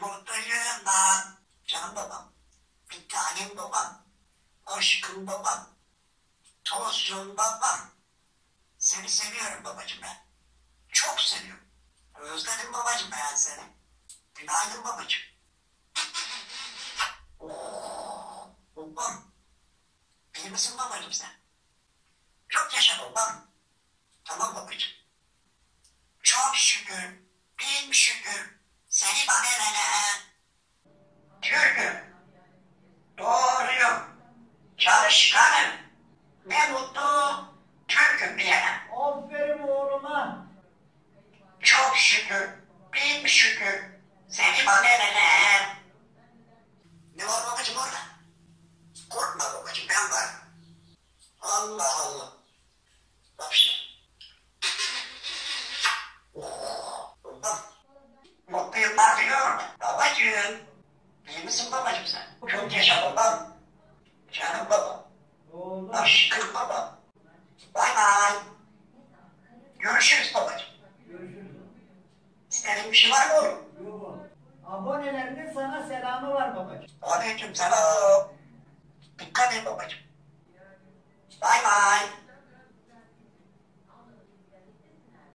Mutluyum ben. Canım babam. Bir tanem babam. Aşkım babam. Tozsun babam. Seni seviyorum babacığım ben. Çok seviyorum. Özledim babacığım ben seni. Günaydın babacığım. Babam. İyi misin babacığım sen? Çok yaşa babam. Tamam babacığım. Çok şükür. Bin şükür. Seni bana veren. Türk'üm. Doğruyum. Çalışkanım. Ne mutlu Türk'üm diyene. Aferin oğluma. Çok şükür. Bin şükür. Seni bana veren. Ne var babacığım orada? Korkma babacığım ben varım. Allah Allah. Bak işte. Babam. Mutlu yıllar diliyorum. Babacığım. İyi misin babacığım sen? Çok yaşa babam. Canım babam. Oğlum. Aşkım babam. Bay bay. Görüşürüz babacığım. Görüşürüz. İstediğin bir şey var mı oğlum? Yok. Abonelerinin sana selamı var babacığım. Aleyküm selam. Dikkat et babacığım. Bay bay.